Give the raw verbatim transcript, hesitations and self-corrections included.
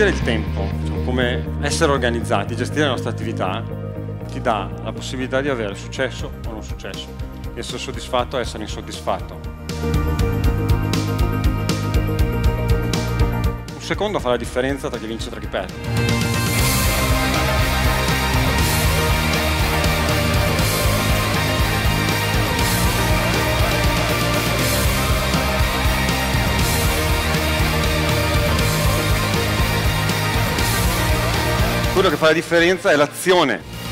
gestire il tempo, diciamo, come essere organizzati, gestire le nostre attività, ti dà la possibilità di avere successo o non successo, di essere soddisfatto o essere insoddisfatto. Un secondo fa la differenza tra chi vince e tra chi perde. Quello che fa la differenza è l'azione